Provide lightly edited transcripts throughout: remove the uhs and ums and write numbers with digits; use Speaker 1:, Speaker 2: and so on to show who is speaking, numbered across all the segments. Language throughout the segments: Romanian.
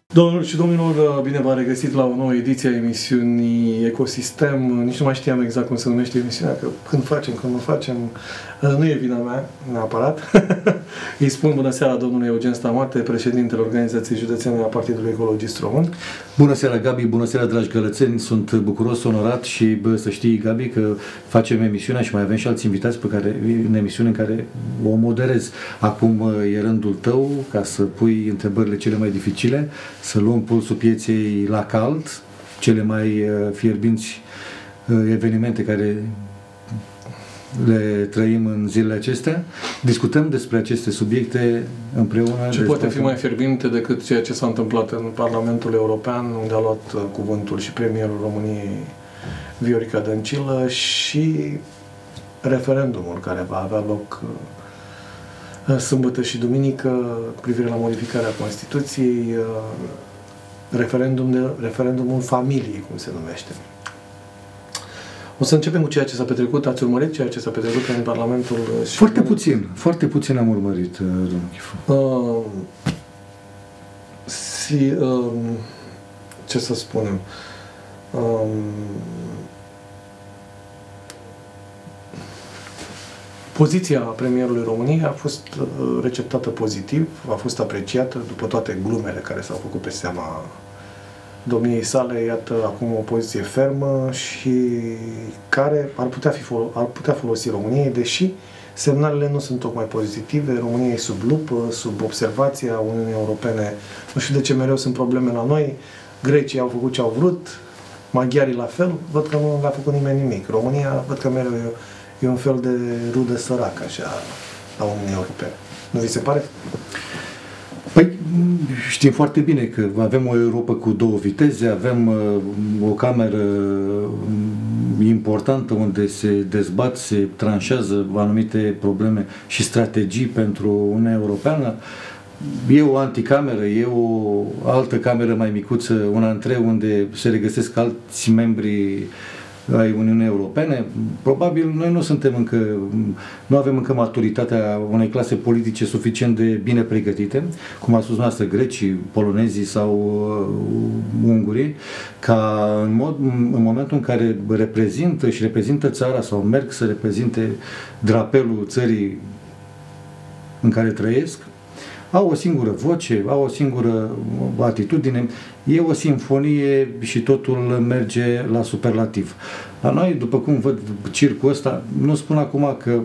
Speaker 1: Domnilor și domnilor, bine v-am regăsit la o nouă ediție a emisiunii Ecosistem. Nici nu mai știam exact cum se numește emisiunea, că când facem, când nu facem, nu e vina mea, neapărat. Îi spun bună seara domnului Eugen Stamate, președintele Organizației Județene a Partidului Ecologist Român.
Speaker 2: Bună seara, Gabi, bună seara, dragi gălățeni, sunt bucuros, onorat și să știi, Gabi, că facem emisiunea și mai avem și alți invitați în emisiune în care o moderez. Acum e rândul tău ca să pui întrebările cele mai dificile, să luăm pulsul pieței la cald, cele mai fierbinți evenimente care le trăim în zilele acestea. Discutăm despre aceste subiecte împreună.
Speaker 1: Ce poate fi mai fierbinte decât ceea ce s-a întâmplat în Parlamentul European, unde a luat cuvântul și premierul României Viorica Dăncilă, și referendumul care va avea loc sâmbătă și duminică cu privire la modificarea Constituției, referendumul familiei, cum se numește. O să începem cu ceea ce s-a petrecut. Ați urmărit ceea ce s-a petrecut în Parlamentul?
Speaker 2: Foarte puțin am urmărit, domnul Chifu.
Speaker 1: Ce să spunem? Poziția premierului României a fost receptată pozitiv, a fost apreciată după toate glumele care s-au făcut pe seama domniei sale. Iată acum o poziție fermă și care ar putea folosi României, deși semnalele nu sunt tocmai pozitive. România e sub lupă, sub observația Uniunii Europene. Nu știu de ce mereu sunt probleme la noi. Grecii au făcut ce au vrut, maghiarii la fel, văd că nu le-a făcut nimeni nimic. România, văd că mereu e un fel de rudă săracă așa la Uniunii Europene. Nu vi se pare?
Speaker 2: Păi, știm foarte bine că avem o Europa cu două viteze, avem o cameră importantă unde se dezbat, se tranșează anumite probleme și strategii pentru Uniunea Europeană. E o anticameră, e o altă cameră mai micuță, una între unde se regăsesc alți membri ai Uniunii Europene. Probabil noi nu avem încă maturitatea unei clase politice suficient de bine pregătite, cum a spus noastră, grecii, polonezii sau ungurii, ca în momentul în care reprezintă țara sau merg să reprezinte drapelul țării în care trăiesc, au o singură voce, au o singură atitudine, e o simfonie și totul merge la superlativ. La noi, după cum văd circul ăsta, nu spun acum că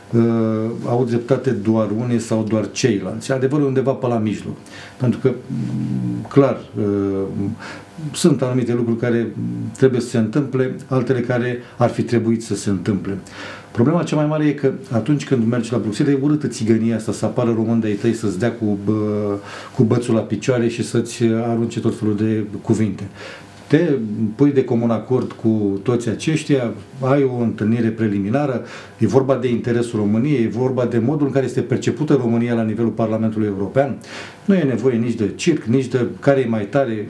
Speaker 2: au dreptate doar unii sau doar ceilalți. Adevărul e undeva pe la mijloc. Pentru că, clar, sunt anumite lucruri care trebuie să se întâmple, altele care ar fi trebuit să se întâmple. Problema cea mai mare e că atunci când mergi la Bruxelles, e urâtă țigănia asta, să apară români de-ai tăi, să-ți dea cu bățul la picioare și să-ți arunce tot felul de cuvinte. Te pui de comun acord cu toți aceștia, ai o întâlnire preliminară, e vorba de interesul României, e vorba de modul în care este percepută România la nivelul Parlamentului European. Nu e nevoie nici de circ, nici de care e mai tare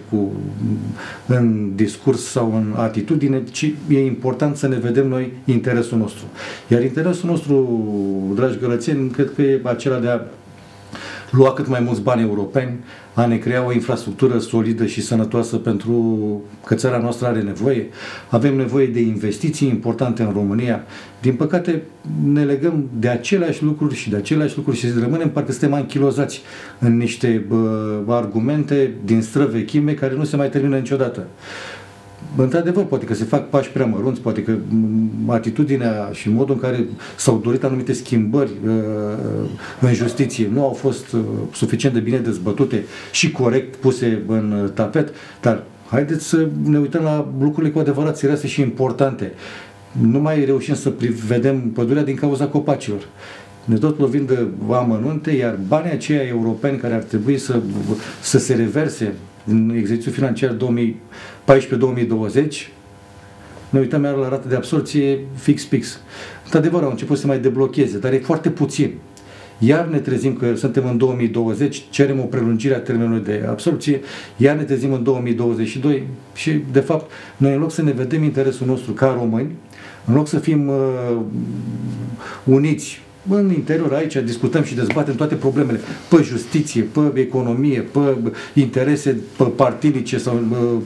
Speaker 2: în discurs sau în atitudine, ci e important să ne vedem noi interesul nostru. Iar interesul nostru, dragi gălățeni, cred că e acela de a lua cât mai mulți bani europeni, a ne crea o infrastructură solidă și sănătoasă pentru că țara noastră are nevoie. Avem nevoie de investiții importante în România. Din păcate ne legăm de aceleași lucruri și rămânem parcă suntem anchilozați în niște argumente din străvechime care nu se mai termină niciodată. Într-adevăr, poate că se fac pași prea mărunți, poate că atitudinea și modul în care s-au dorit anumite schimbări în justiție nu au fost suficient de bine dezbătute și corect puse în tapet, dar haideți să ne uităm la lucrurile cu adevărat serioase și importante. Nu mai reușim să vedem pădurea din cauza copacilor. Ne tot lovim de amănunte, iar banii aceia europeni care ar trebui să se reverse în exercițiul financiar 2014-2020, ne uităm iar la rată de absorție fix. Într-adevăr, au început să mai deblocheze, dar e foarte puțin. Iar ne trezim că suntem în 2020, cerem o prelungire a termenului de absorpție, iar ne trezim în 2022 și, de fapt, noi în loc să ne vedem interesul nostru ca români, în loc să fim uniți în interior aici discutăm și dezbatem toate problemele pe justiție, pe economie, pe interese pe partinice sau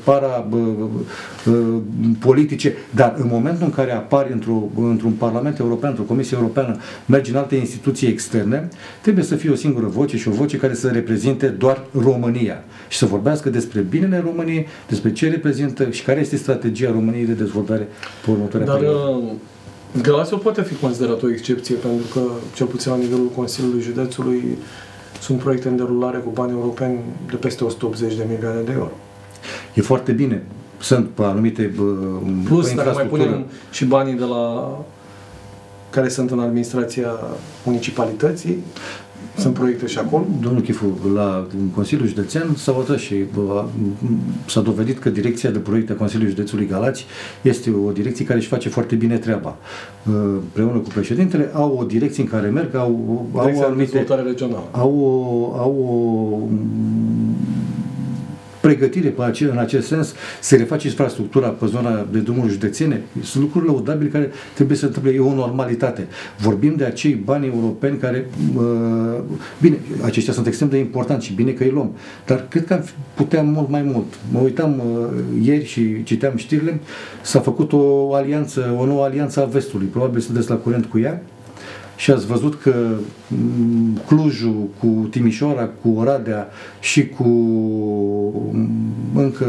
Speaker 2: politice, dar în momentul în care apari într-un Parlament European, într-o Comisie Europeană, mergi în alte instituții externe, trebuie să fie o singură voce și o voce care să reprezinte doar România și să vorbească despre binele României, despre ce reprezintă și care este strategia României de dezvoltare pe următoarea perioadă.
Speaker 1: Galațiul poate fi considerat o excepție, pentru că, cel puțin la nivelul Consiliului Județului, sunt proiecte în derulare cu bani europeni de peste 180 de milioane de euro.
Speaker 2: E foarte bine. Sunt pe anumite
Speaker 1: plus, dacă mai punem și banii de la care sunt în administrația municipalității, sunt proiecte și acolo.
Speaker 2: Domnul Chifu, la Consiliul Județean s-a votat și s-a dovedit că direcția de proiecte a Consiliului Județului Galați este o direcție care își face foarte bine treaba. Împreună cu președintele, au o direcție în care merg, au anumite...
Speaker 1: dezvoltare regională.
Speaker 2: Au o pregătire în acest sens, se reface infrastructura pe zona de drumuri județene. Sunt lucruri laudabile care trebuie să se întâmple. E o normalitate. Vorbim de acei bani europeni care, bine, aceștia sunt extrem de importanti și bine că îi luăm, dar cred că puteam mult mai mult. Mă uitam ieri și citeam știrile, s-a făcut o nouă alianță a Vestului. Probabil sunteți la curent cu ea. Și ați văzut că Clujul cu Timișoara, cu Oradea și cu încă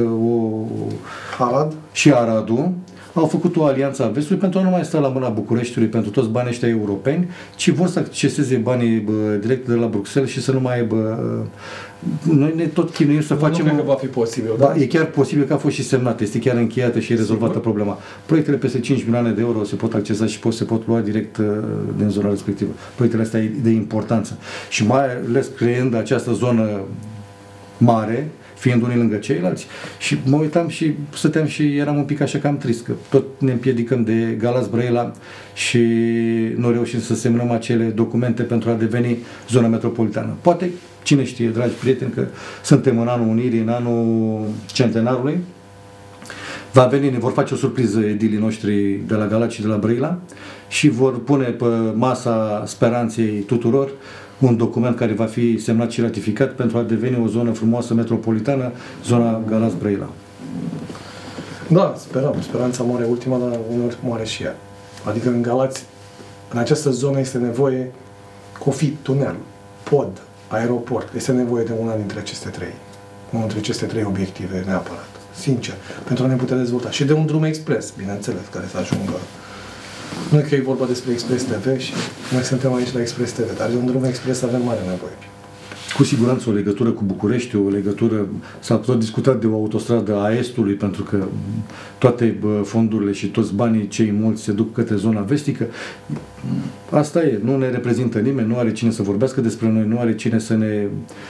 Speaker 2: și Aradul au făcut o alianță a Vestului pentru a nu mai sta la mâna Bucureștiului pentru toți banii ăștia europeni, ci vor să acceseze banii direct de la Bruxelles și să nu mai aibă... Noi ne tot chinuim să facem...
Speaker 1: Nu cred că va fi posibil,
Speaker 2: da? E chiar posibil că a fost și semnat, este chiar încheiată și rezolvată problema. Proiectele peste 5 milioane de euro se pot accesa și se pot lua direct din zona respectivă. Proiectele astea de importanță. Și mai ales creând această zonă mare, fiind unii lângă ceilalți, și mă uitam și stăteam și eram un pic așa cam trist, că tot ne împiedicăm de Galați Brăila și nu reușim să semnăm acele documente pentru a deveni zona metropolitană. Poate, cine știe, dragi prieteni, că suntem în anul Unirii, în anul centenarului, ne vor face o surpriză edilii noștri de la Galați și de la Brăila și vor pune pe masa speranței tuturor un document care va fi semnat și ratificat pentru a deveni o zonă frumoasă metropolitană, zona Galați-Brăila.
Speaker 1: Da, sperăm. Speranța moare ultima, dar uneori moare și ea. Adică în Galați, în această zonă este nevoie COFID, tunel, pod, aeroport. Este nevoie de una dintre aceste trei. Unul dintre aceste trei obiective, neapărat. Sincer. Pentru a ne putea dezvolta. Și de un drum expres, bineînțeles, care să ajungă. Nu e că e vorba despre Express TV și noi suntem aici la Express TV, dar de un drum expres avem mare nevoie.
Speaker 2: Cu siguranță o legătură cu București, o legătură, s-a tot discutat de o autostradă a Estului, pentru că toate fondurile și toți banii cei mulți se duc către zona vestică. Asta e, nu ne reprezintă nimeni, nu are cine să vorbească despre noi, nu are cine să ne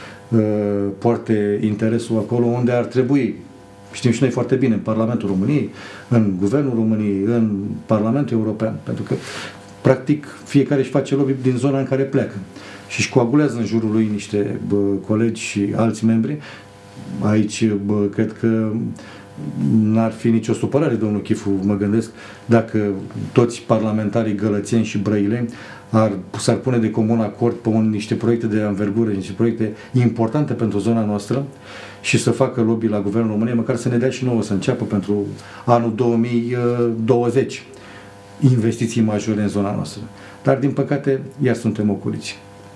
Speaker 2: poarte interesul acolo unde ar trebui. Știm și noi foarte bine, în Parlamentul României, în Guvernul României, în Parlamentul European, pentru că, practic, fiecare își face lobby din zona în care pleacă și își coagulează în jurul lui niște colegi și alți membri. Aici, cred că n-ar fi nicio supărare, domnul Chifu, mă gândesc, dacă toți parlamentarii gălățeni și brăileni s-ar pune de comun acord pe niște proiecte de anvergură, niște proiecte importante pentru zona noastră și să facă lobby la Guvernul României, măcar să ne dea și nouă să înceapă pentru anul 2020 investiții majore în zona noastră. Dar, din păcate, iar suntem ocoliți.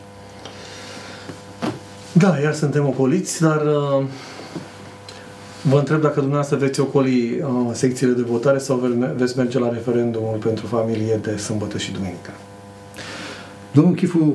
Speaker 1: Da, iar suntem ocoliți, dar vă întreb dacă dumneavoastră veți ocoli secțiile de votare sau veți merge la referendumul pentru familie de sâmbătă și duminică.
Speaker 2: Domnul Chifu,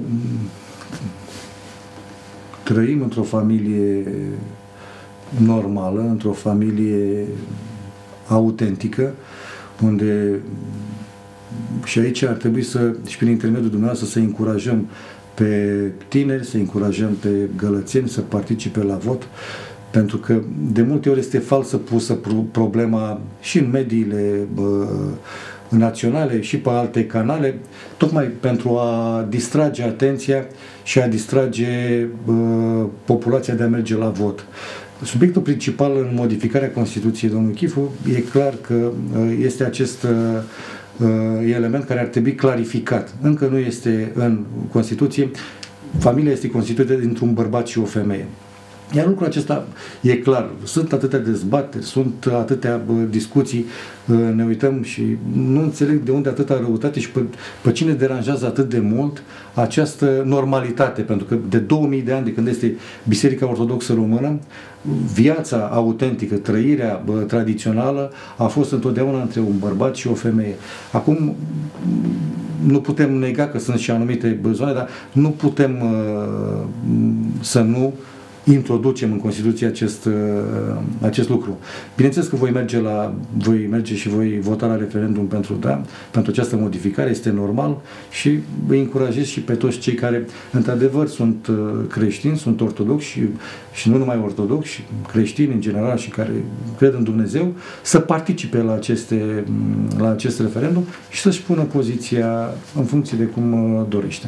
Speaker 2: trăim într-o familie normală, într-o familie autentică, unde și aici ar trebui și prin intermediul dumneavoastră să încurajăm pe tineri, să încurajăm pe gălățeni să participe la vot, pentru că de multe ori este falsă pusă problema și în mediile naționale și pe alte canale, tocmai pentru a distrage atenția și a distrage populația de a merge la vot. Subiectul principal în modificarea Constituției, domnul Chifu, e clar că este acest element care ar trebui clarificat. Încă nu este în Constituție. Familia este constituită dintr-un bărbat și o femeie. Iar lucrul acesta e clar. Sunt atâtea dezbateri, sunt atâtea discuții, ne uităm și nu înțeleg de unde atâta răutate și pe cine deranjează atât de mult această normalitate, pentru că de 2000 de ani de când este Biserica Ortodoxă Română, viața autentică, trăirea tradițională a fost întotdeauna între un bărbat și o femeie. Acum nu putem nega că sunt și anumite zone, dar nu putem să nu introducem în Constituție acest lucru. Bineînțeles că voi merge și voi vota la referendum pentru această modificare, este normal, și îi încurajez și pe toți cei care într-adevăr sunt creștini, sunt ortodoxi și nu numai ortodoxi, creștini în general și care cred în Dumnezeu, să participe la acest referendum și să-și pună poziția în funcție de cum dorește.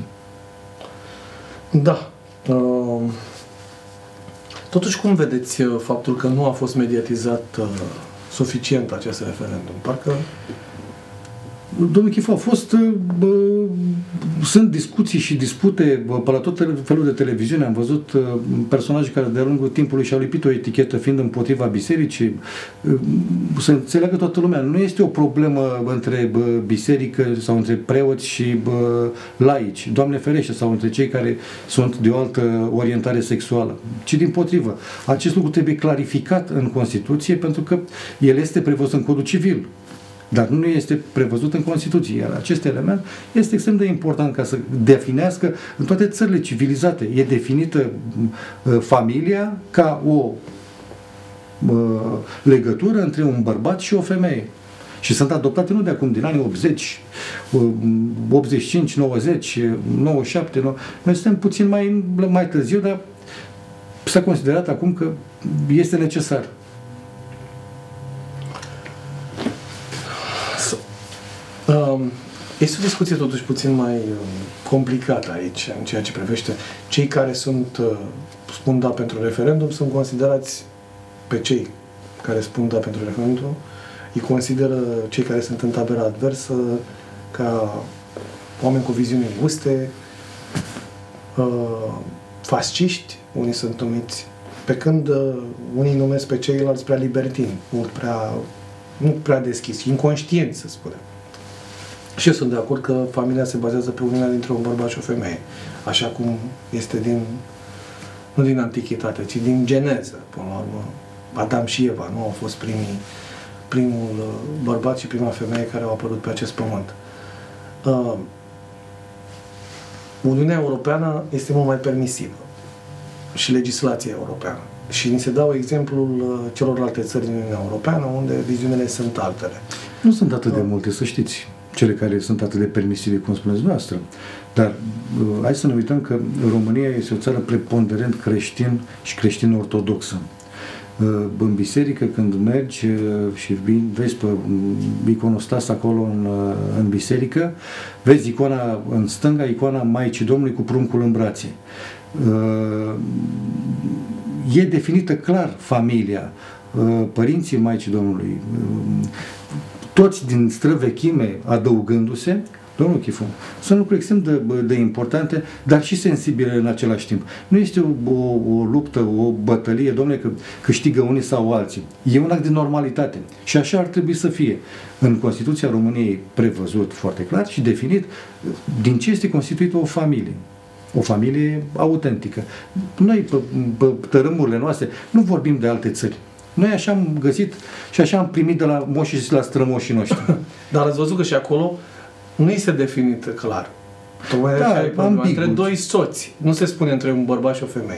Speaker 1: Da. Totuși, cum vedeți faptul că nu a fost mediatizat suficient acest referendum? Parcă...
Speaker 2: Domnul Chifu, sunt discuții și dispute pe la tot felul de televiziune. Am văzut personaje care de-a lungul timpului și-au lipit o etichetă fiind împotriva bisericii. Să înțeleagă toată lumea. Nu este o problemă între biserică sau între preoți și laici, Doamne ferește, sau între cei care sunt de o altă orientare sexuală, ci dimpotrivă. Acest lucru trebuie clarificat în Constituție, pentru că el este prevăzut în Codul Civil, dar nu este prevăzut în Constituție. Iar acest element este extrem de important ca să definească în toate țările civilizate. E definită familia ca o legătură între un bărbat și o femeie. Și sunt adoptate nu de acum, din anii 80, 85, 90, 97. Noi suntem puțin mai târziu, dar s-a considerat acum că este necesar.
Speaker 1: Este o discuție totuși puțin mai complicată aici, în ceea ce privește cei care spun da pentru referendum, sunt considerați, pe cei care spun da pentru referendum, îi consideră cei care sunt în tabăra adversă ca oameni cu viziuni înguste, fasciști, unii sunt numiți, pe când unii numesc pe ceilalți prea libertini, nu prea deschiși, inconștienți, să spunem. Și eu sunt de acord că familia se bazează pe uniunea dintre un bărbat și o femeie, așa cum este nu din antichitate, ci din geneză. Până la urmă, Adam și Eva nu au fost primul bărbat și prima femeie care au apărut pe acest pământ. Uniunea Europeană este mult mai permisivă și legislația europeană. Și ni se dau exemplul celorlalte țări din Uniunea Europeană, unde viziunile sunt altele.
Speaker 2: Nu sunt atât de multe, să știți, cele care sunt atât de permisive, cum spuneți noastră. Dar hai să ne uităm că România este o țară preponderent creștin și creștin-ortodoxă. În biserică, când mergi și vezi pe iconostas acolo în biserică, vezi icona în stânga, icona Maicii Domnului cu pruncul în brațe. E definită clar familia, părinții Maicii Domnului, toți din străvechime adăugându-se. Domnul Chifu, sunt lucruri extrem de importante, dar și sensibile în același timp. Nu este o luptă, o bătălie, domnule, că câștigă unii sau alții. E un act de normalitate. Și așa ar trebui să fie. În Constituția României prevăzut foarte clar și definit din ce este constituită o familie. O familie autentică. Noi, pe tărâmurile noastre, nu vorbim de alte țări. Noi așa am găsit și așa am primit de la moșii și la strămoșii noștri.
Speaker 1: Dar ați văzut că și acolo nu este definit clar. Tocmai de aceea între doi soți. Nu se spune între un bărbat și o femeie.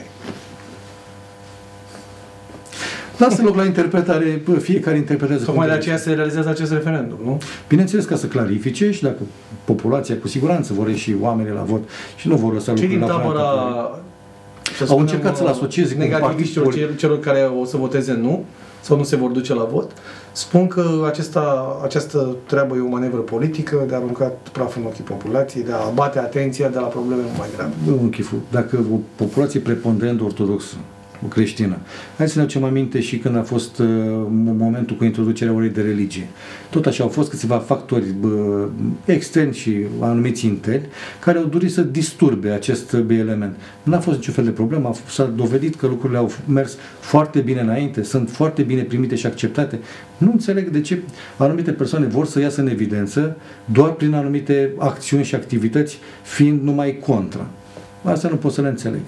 Speaker 2: Lasă loc la interpretare, fiecare interpretează.
Speaker 1: Tocmai de aceea se realizează acest referendum, nu?
Speaker 2: Bineînțeles, ca să clarifice și dacă populația cu siguranță vor ieși oamenii la vot și nu vor lăsa lucrurile la
Speaker 1: tabăra
Speaker 2: au încercat să-l asocieze cu
Speaker 1: negativiștilor, celor care o să voteze nu sau nu se vor duce la vot, spun că această treabă e o manevră politică de a arunca praf în ochii populației, de a abate atenția de la probleme mai grave.
Speaker 2: Domnul Chifu, dacă o populație preponderent ortodoxă creștină. Hai să ne aducem aminte și când a fost momentul cu introducerea orei de religie. Tot așa au fost câțiva factori externi și anumiți interni care au dorit să disturbe acest element. N-a fost niciun fel de problemă, s-a dovedit că lucrurile au mers foarte bine înainte, sunt foarte bine primite și acceptate. Nu înțeleg de ce anumite persoane vor să iasă în evidență doar prin anumite acțiuni și activități, fiind numai contra. Asta nu pot să le înțeleg.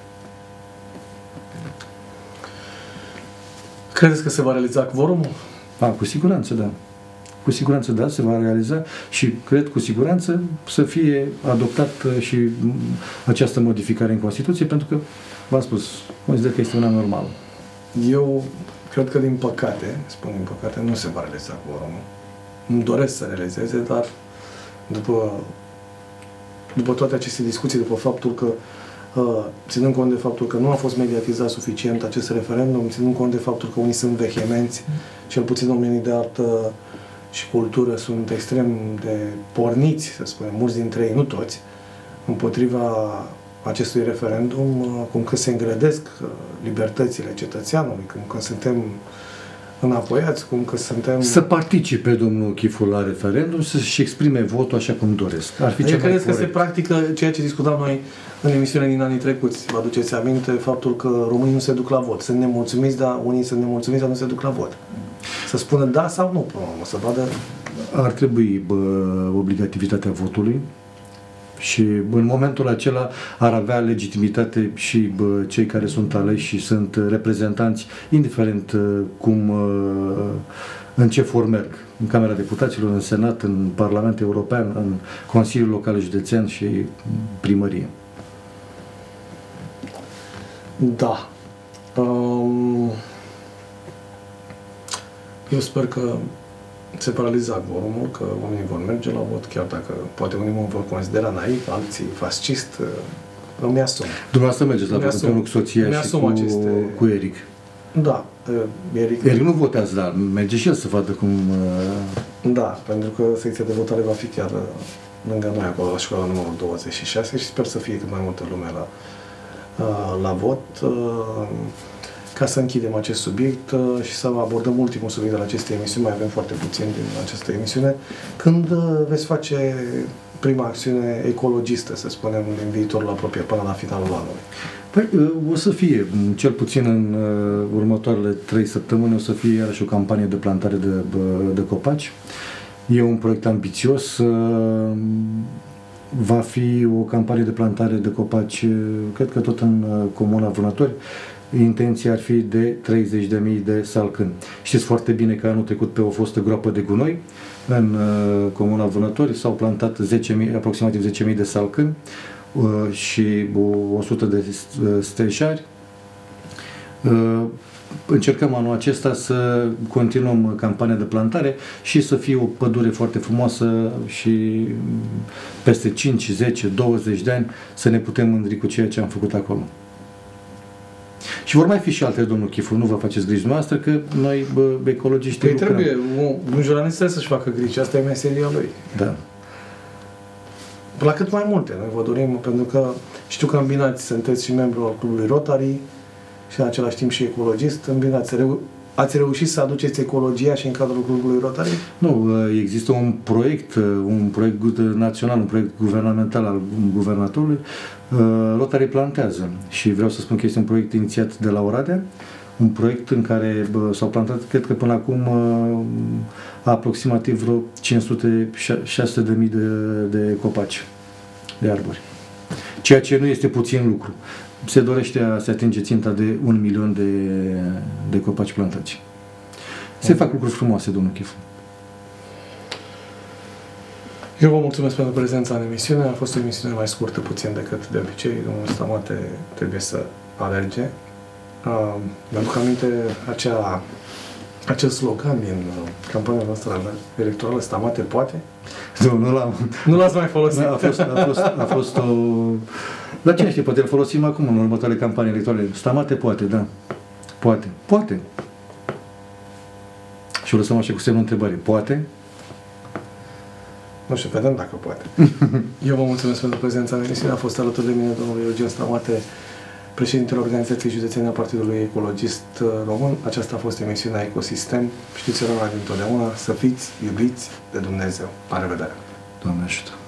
Speaker 1: Credeți că se va realiza quorumul?
Speaker 2: Cu siguranță, da. Cu siguranță, da, se va realiza și cred cu siguranță să fie adoptat și această modificare în Constituție, pentru că, v-am spus, consider că este una normală.
Speaker 1: Eu cred că, din păcate, spun din păcate, nu se va realiza quorumul. Îmi doresc să realizeze, dar după toate aceste discuții, după faptul că ținând cont de faptul că nu a fost mediatizat suficient acest referendum, ținând cont de faptul că unii sunt vehemenți, cel puțin oamenii de artă și cultură sunt extrem de porniți, să spunem, mulți dintre ei, nu toți, împotriva acestui referendum, cum că se îngrădesc libertățile cetățeanului, cum că suntem înapoiați, cum că suntem...
Speaker 2: Să participe domnul Chifu la referendum, să-și exprime votul așa cum doresc. Ar fi cel mai
Speaker 1: credeți
Speaker 2: corect.
Speaker 1: că se practică ceea ce discutam noi în emisiune din anii trecuți? Vă aduceți aminte faptul că românii nu se duc la vot. Sunt nemulțumiți, dar unii sunt nemulțumiți, dar nu se duc la vot. Să spună da sau nu, să vadă...
Speaker 2: Ar trebui obligativitatea votului și în momentul acela ar avea legitimitate și cei care sunt aleși și sunt reprezentanți, indiferent în ce for merg, în Camera Deputaților, în Senat, în Parlamentul European, în Consiliul Local Județean și primărie.
Speaker 1: Da. Eu sper că se paraliza quorumul, că oamenii vor merge la vot, chiar dacă poate unii mă vor considera naiv, alții fascist. Îmi asum.
Speaker 2: Dumneavoastră mergeți la vot împreună cu soția și cu Eric.
Speaker 1: Da.
Speaker 2: Eric nu votează, dar merge și el să vadă cum...
Speaker 1: Da, pentru că secția de votare va fi chiar lângă noi, acolo, la școala numărul 26 și sper să fie cât mai multă lume la vot. Ca să închidem acest subiect și să abordăm ultimul subiect al acestei emisiuni, mai avem foarte puțin din această emisiune, când veți face prima acțiune ecologistă, să spunem, din viitorul apropiat, până la finalul anului?
Speaker 2: Păi, o să fie, cel puțin în următoarele 3 săptămâni, o să fie iarăși o campanie de plantare de copaci. E un proiect ambițios, va fi o campanie de plantare de copaci, cred că tot în Comuna Vânători. Intenția ar fi de 30.000 de salcâni. Știți foarte bine că anul trecut pe o fostă groapă de gunoi în Comuna Vânători s-au plantat aproximativ 10.000 de salcâni și 100 de stejarii. Încercăm anul acesta să continuăm campania de plantare și să fie o pădure foarte frumoasă și peste 5, 10, 20 de ani să ne putem mândri cu ceea ce am făcut acolo. Și vor mai fi și alte, domnul Chifu, nu vă faceți griji noastră, că noi, ecologiștii,
Speaker 1: lucrăm. Trebuie, un jurnalist trebuie să-și facă griji, asta e meseria lui.
Speaker 2: Da.
Speaker 1: La cât mai multe, noi vă dorim, pentru că știu că îmbinați, sunteți și membru al clubului Rotary și în același timp și ecologist, îmbinați. Ați reușit să aduceți ecologia și în cadrul clubului Rotary?
Speaker 2: Nu, există un proiect național, un proiect guvernamental al guvernatorului, Rotary plantează și vreau să spun că este un proiect inițiat de la Oradea, un proiect în care s-au plantat, cred că până acum, aproximativ vreo 500-600 de mii de copaci, de arbori. Ceea ce nu este puțin lucru. Se dorește a se atinge ținta de 1 milion de copaci plantați. Se fac lucruri frumoase, domnul Chifu.
Speaker 1: Eu vă mulțumesc pentru prezența în emisiune. A fost o emisiune mai scurtă puțin decât de obicei. Domnul Stamate trebuie să alerge. Mi-aduc aminte acel slogan din campania noastră electorală, Stamate poate? Nu l-ați mai folosit.
Speaker 2: A fost o... Dar cine știe, poate îl folosim acum în următoarele campanii electorale. Stamate poate, da. Poate. Poate. Și o lăsăm așa cu semnul întrebării. Poate?
Speaker 1: Nu știu, vedem dacă poate. Eu vă mulțumesc pentru prezența în emisiune. A fost alături de mine domnul Eugen Stamate, președintele Organizației Județene a Partidului Ecologist Român. Aceasta a fost emisiunea Ecosistem. Știți, rămâna dintotdeauna, să fiți iubiți de Dumnezeu. La revedere!
Speaker 2: Doamne ajută!